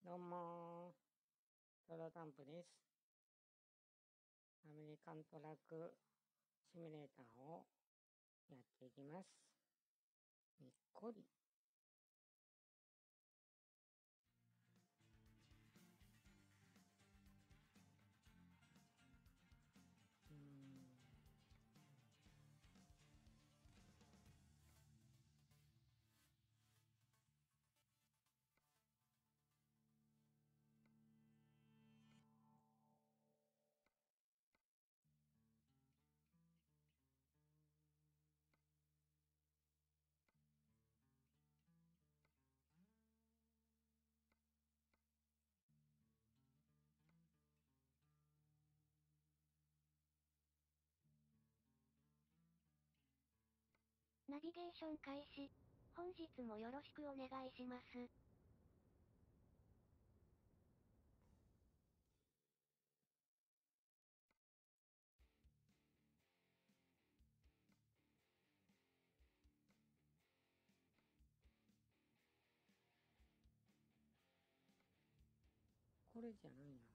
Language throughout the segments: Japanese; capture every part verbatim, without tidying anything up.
どうもー、トロタンプです。アメリカントラックシミュレーターをやっていきます。にっこり。うーん。 ナビゲーション開始。本日もよろしくお願いします。 これじゃないな。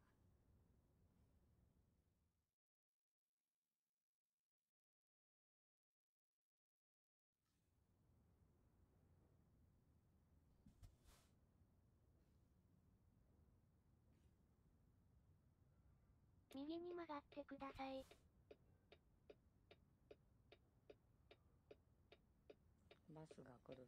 右に曲がってください。 バスが来る。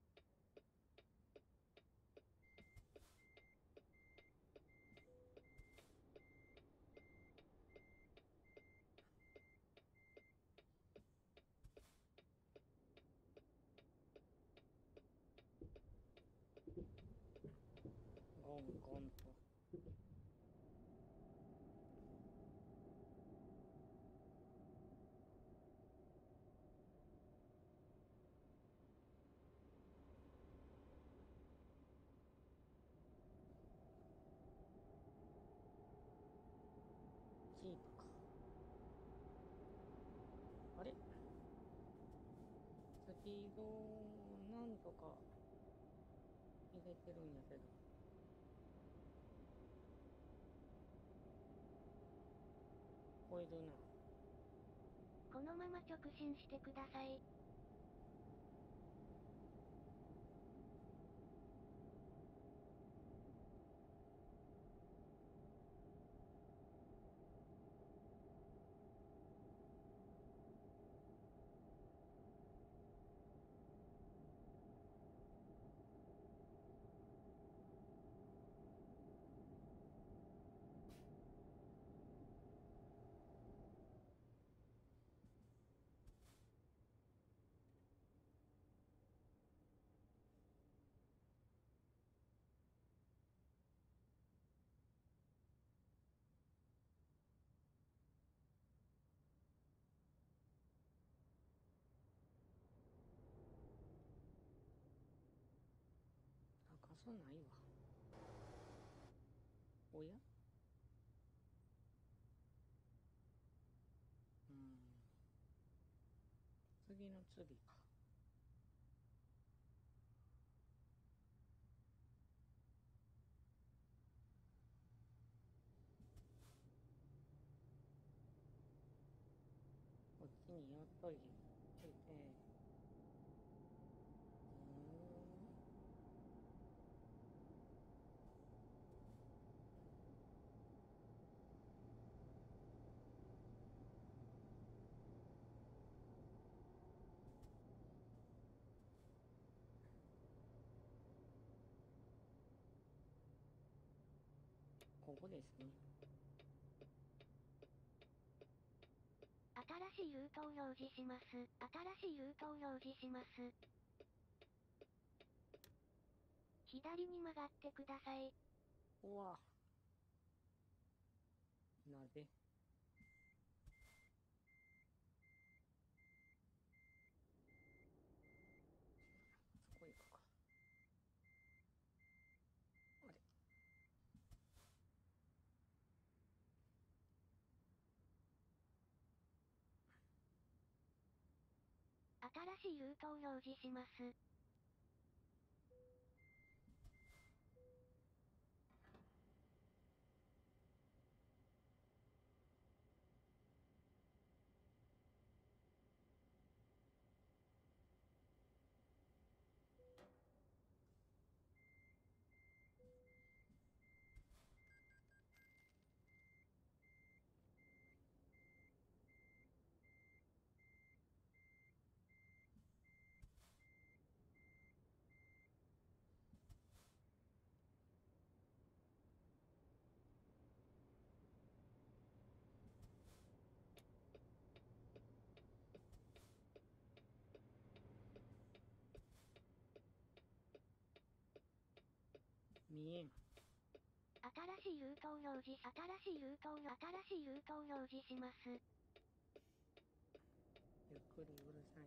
ゴンゴンと。ジープか。あれスピードをなんとか入れてるんやけど。超えるな。 このまま直進してください。 高さないわ。おやうーん。次の次か。こっちに寄っといて。うーん。ここですね。 新しいルートを表示します。新しいルートを表示します。左に曲がってください。 うわ。なぜそこ行くか。あれ新しいルートを表示します。 にえん。 新しいルートを表示、新しいルートを、新しいルートを表示します。 ゆっくりうるさい。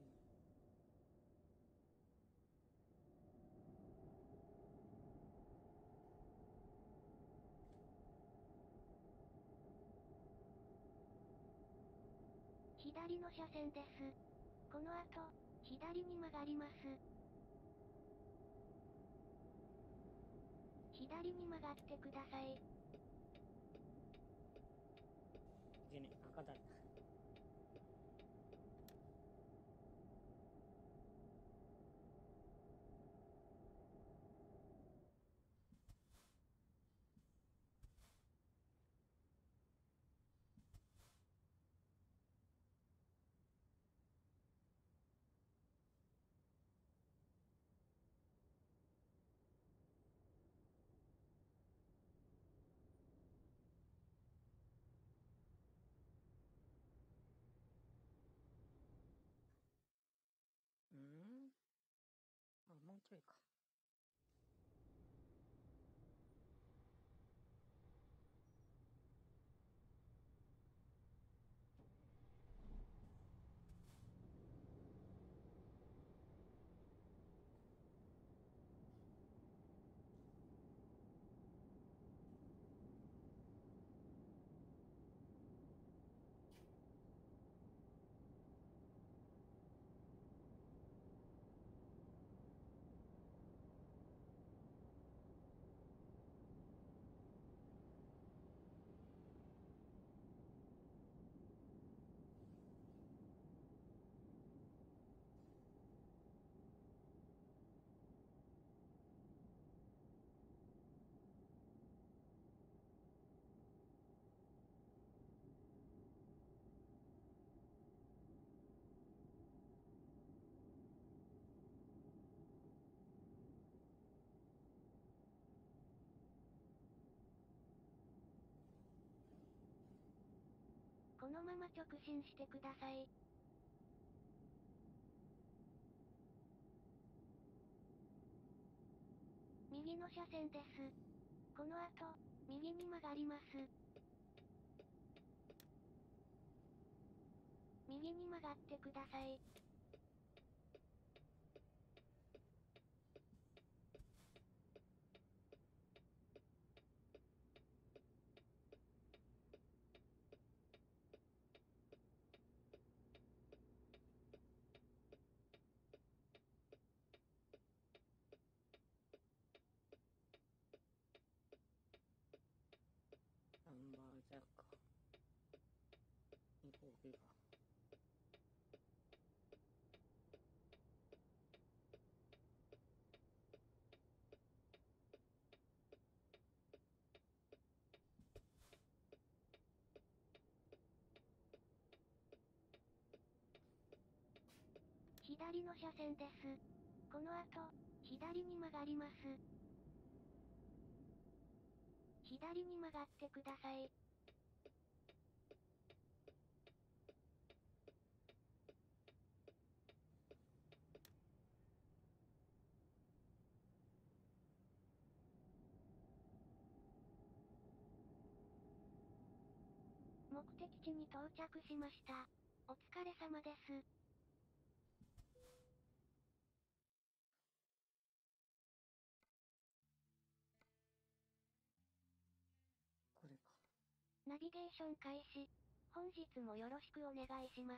左の車線です。この後、左に曲がります。左に曲がってください。 じね、赤だった。うん、あ、もうちょいか。 このまま直進してください。右の車線です。この後、右に曲がります。右に曲がってください。 ナンバージャック。に号機が。 左の車線です。この後、左に曲がります。左に曲がってください。目的地に到着しました。お疲れ様です。 これか。 ナビゲーション開始。本日もよろしくお願いします。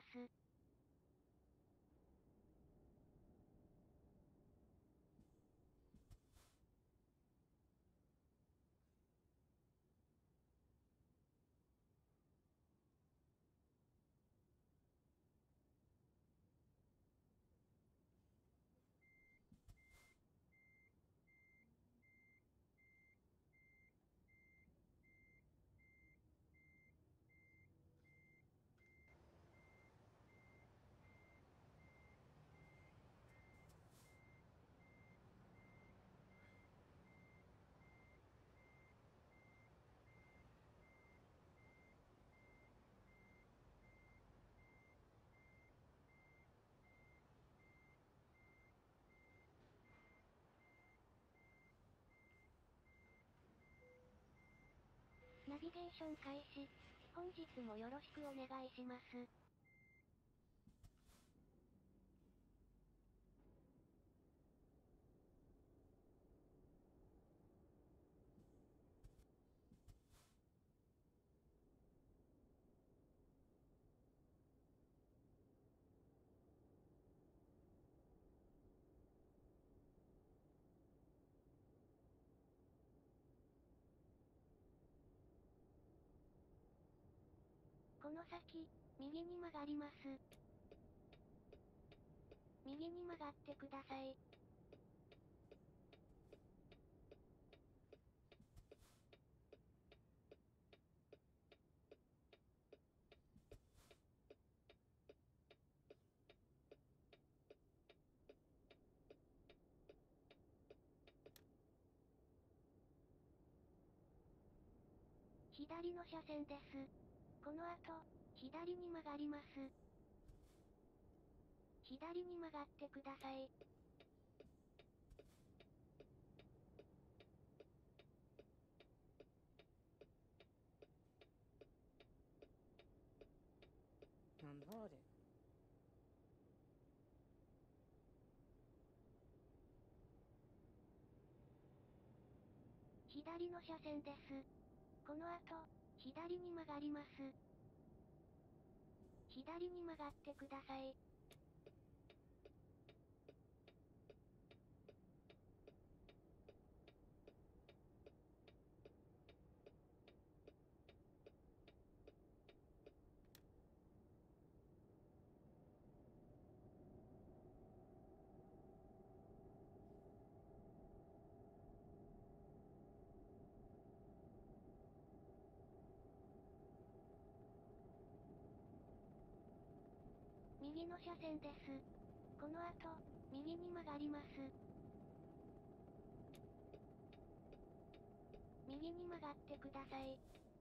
ナビゲーション開始。本日もよろしくお願いします。この先、右に曲がります。右に曲がってください。左の車線です。この後、左に曲がります。左に曲がってください。 マンホール。 左の車線です。この後、左に曲がります。左に曲がってください。右の車線です。この後、右に曲がります。右に曲がってください。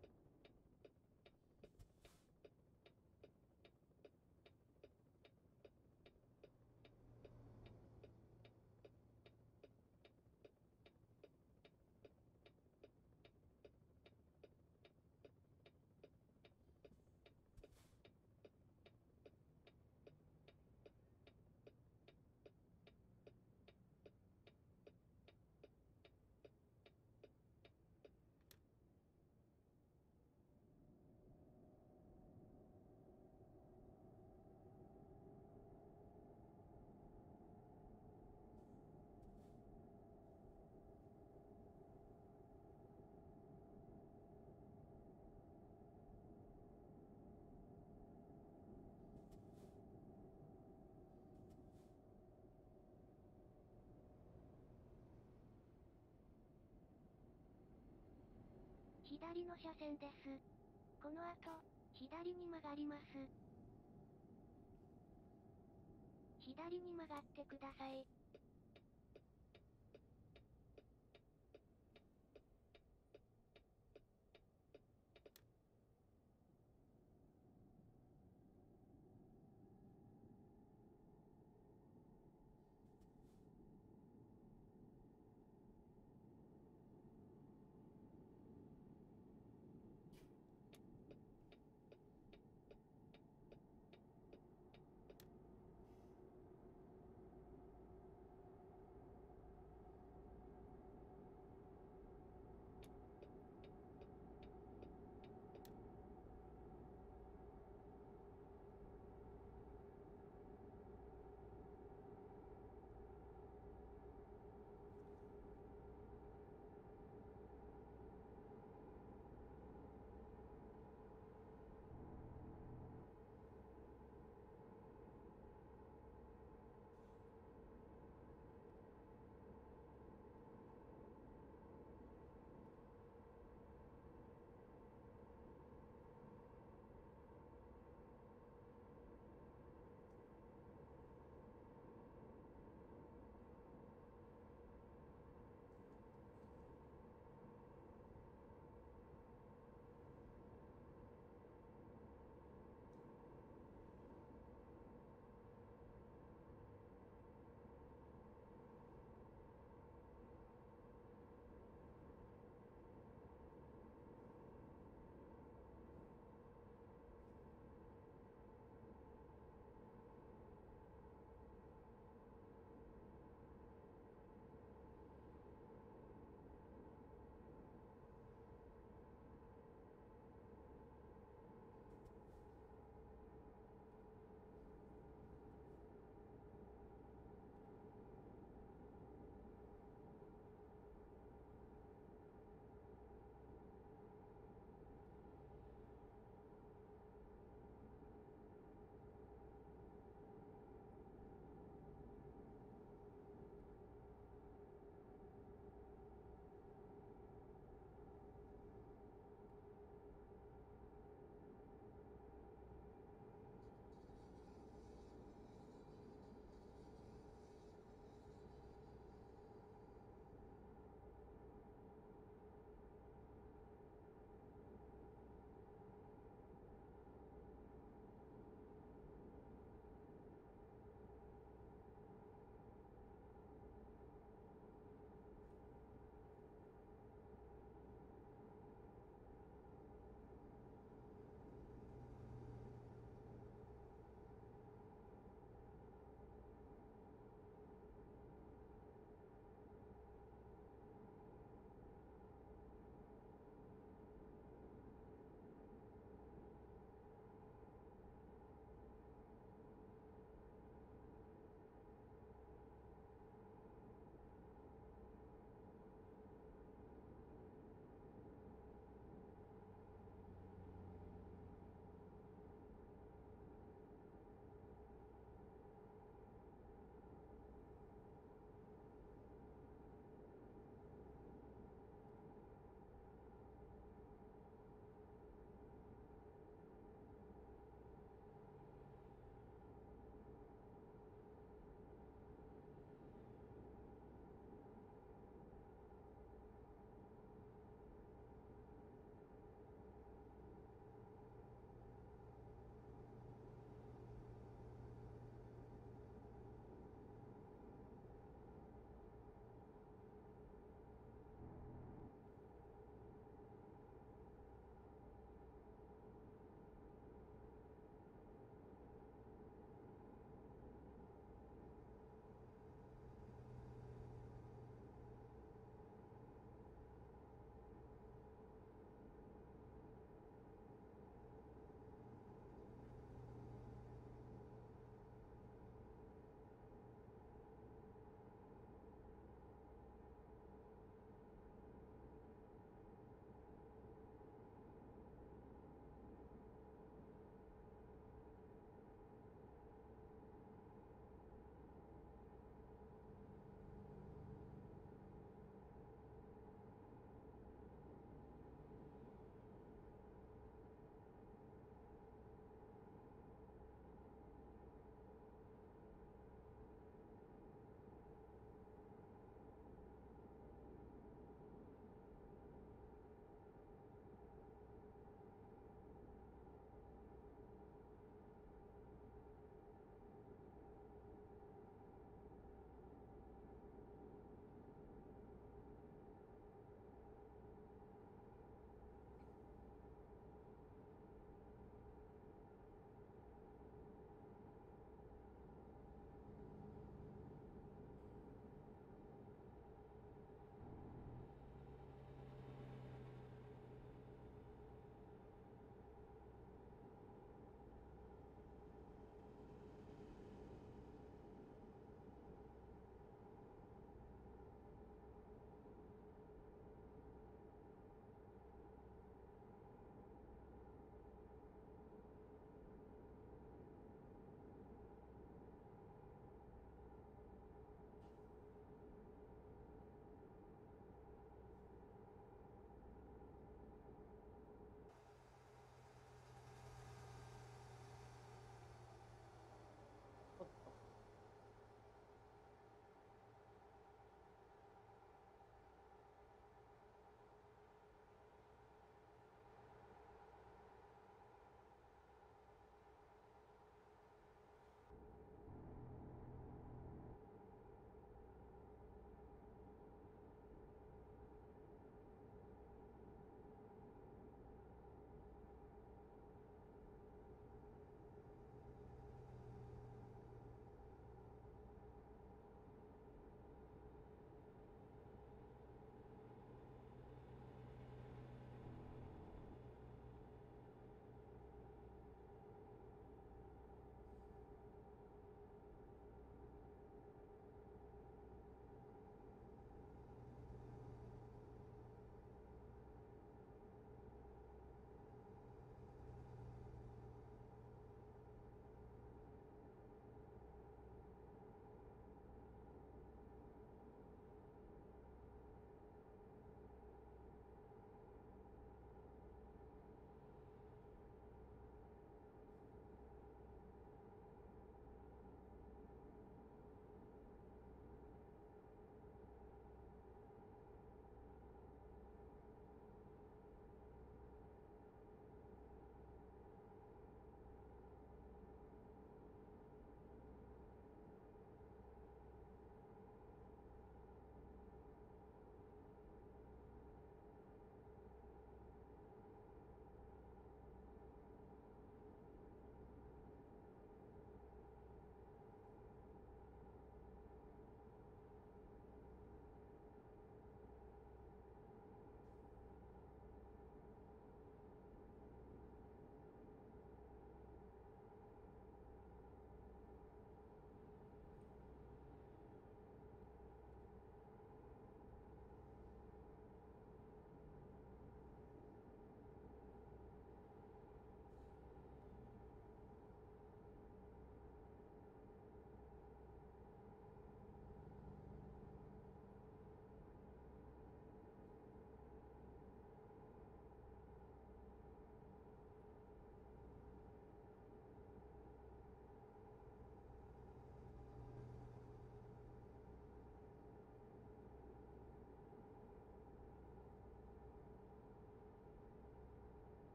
左の車線です。この後、左に曲がります。左に曲がってください。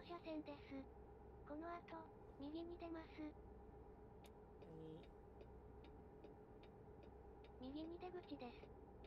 車線です。この後、右に出ます。 右。 右に出口です。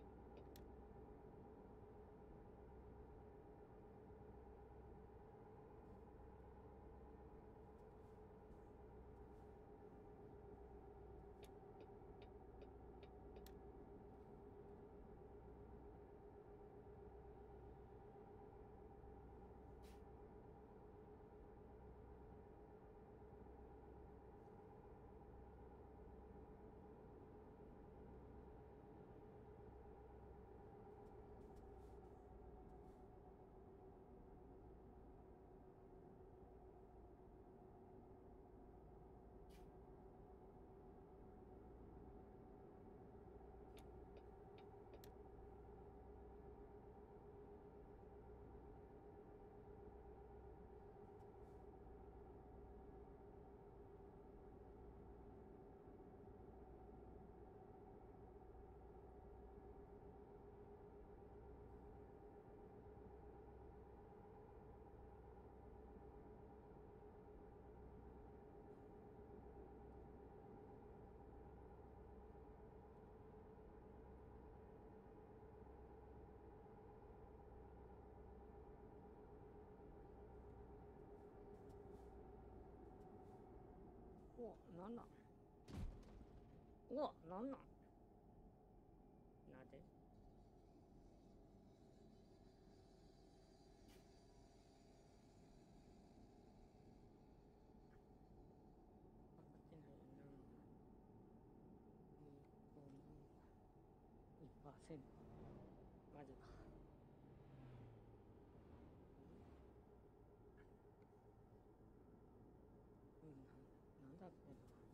お、なんなんうわ、なんなんなぜかかってないよな。にこもいちパーセント。マジか。うん、な、なんだっけな。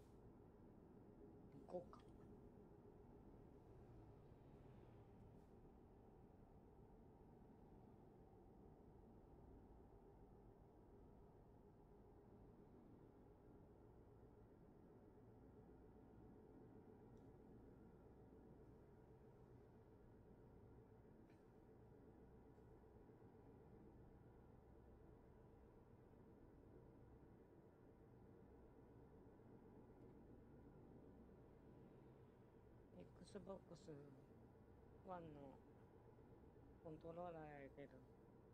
行こうか。Xbox One のコントローラーやけど、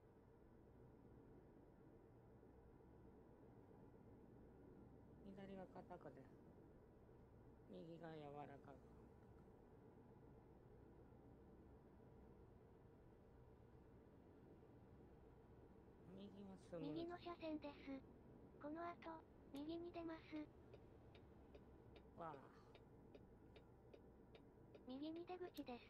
左が硬くで、右が柔らかく。右はスムーズ。 右の車線です。この後、右に出ます。 わあ。 右に出口です。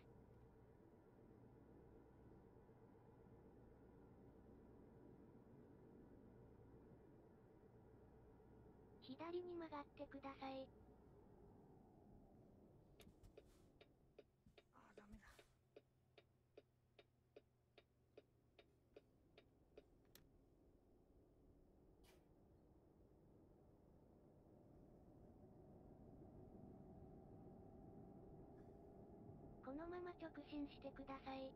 左に曲がってください。 ああ、ダメだ。 このまま直進してください。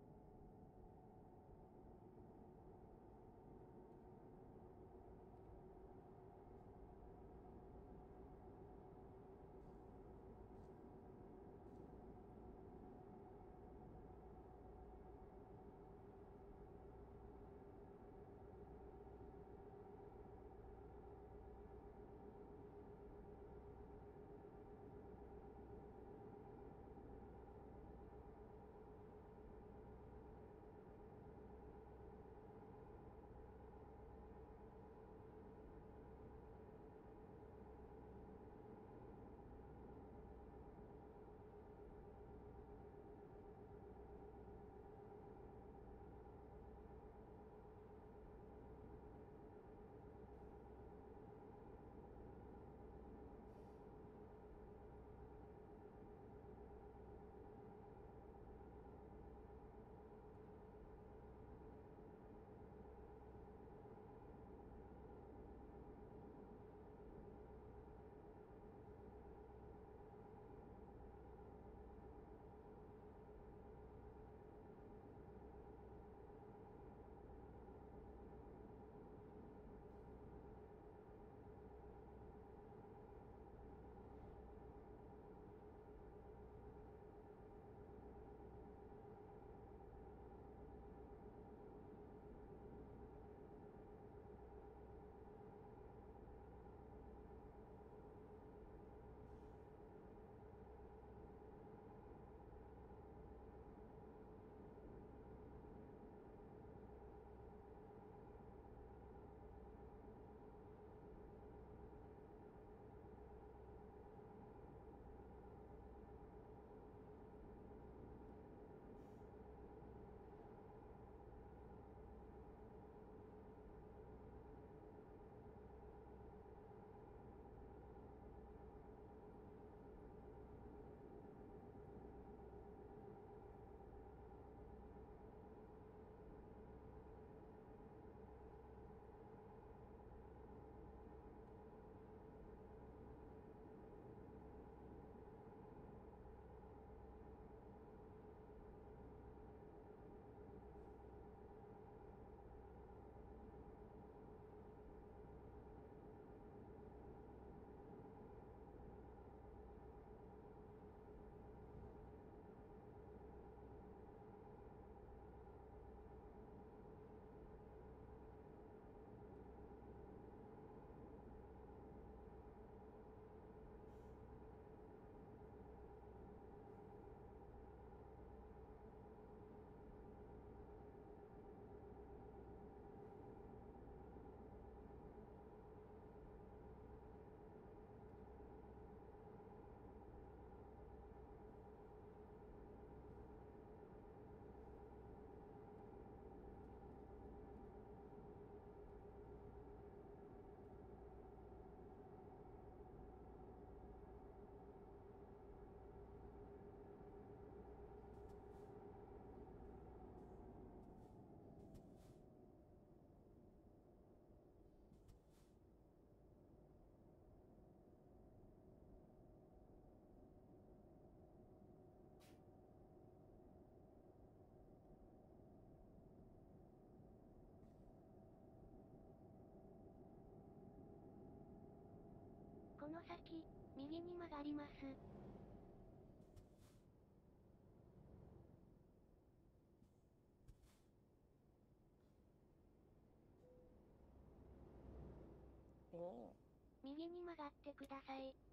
この先、右に曲がります。 おお。 右に曲がってください。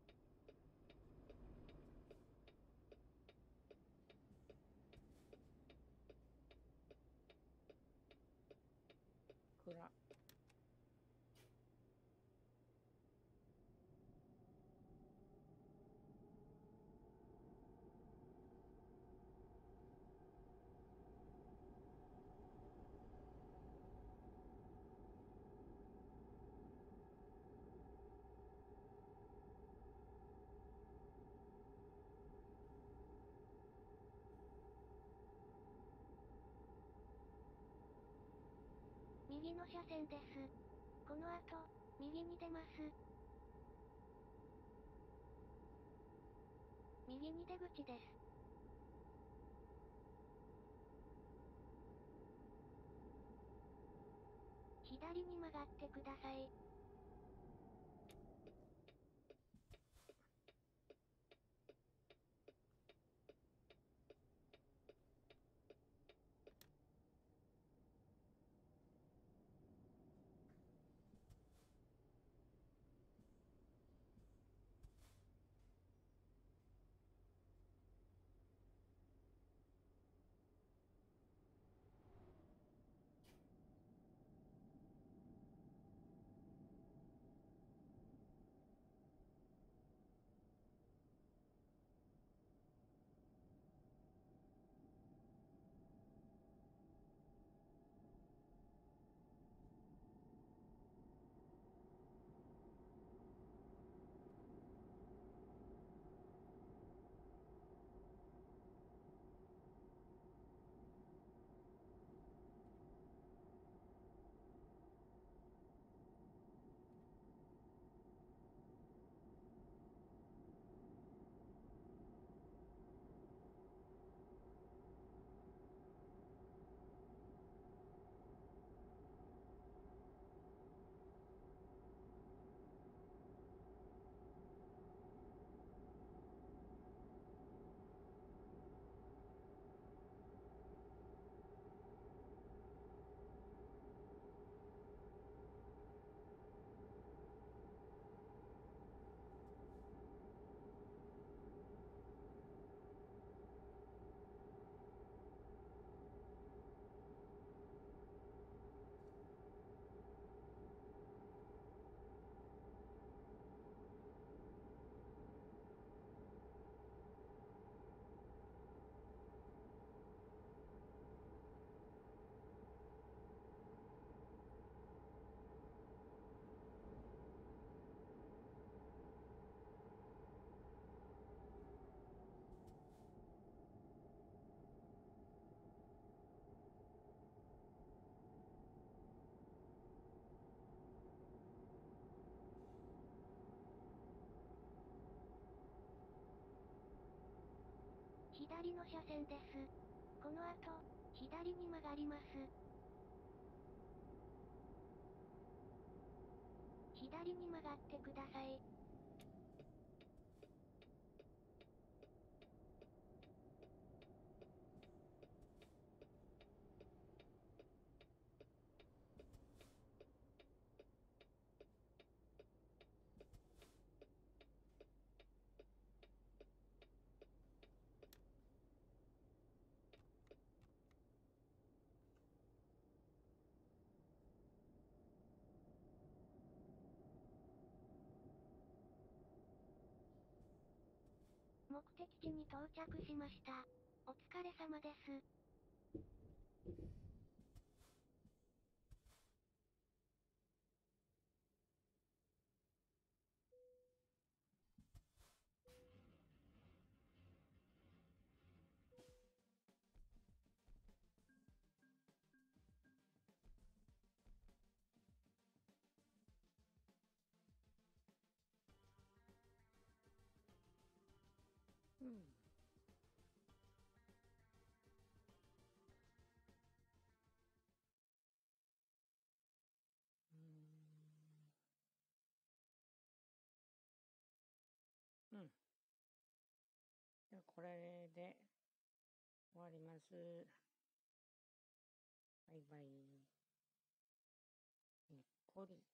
暗。 右の車線です。この後、右に出ます。右に出口です。左に曲がってください。左の車線です。この後、左に曲がります。左に曲がってください。目的地に到着しました。お疲れ様です。 うん。 これで終わります。バイバイ。にっこり。